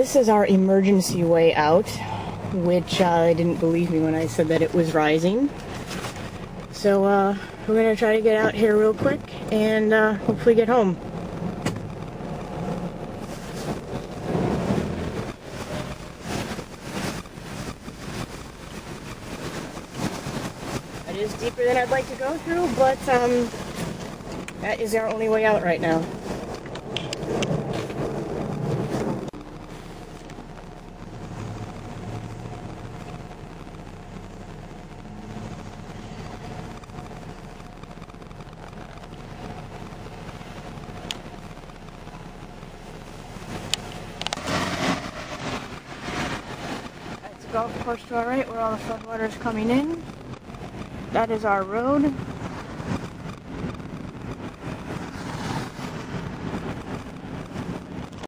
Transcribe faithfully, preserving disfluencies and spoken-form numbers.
this is our emergency way out, which uh, didn't believe me when I said that it was rising. So uh, we're going to try to get out here real quick and uh, hopefully get home. It is deeper than I'd like to go through, but um, that is our only way out right now. Golf course to our right where all the floodwater is coming in. That is our road.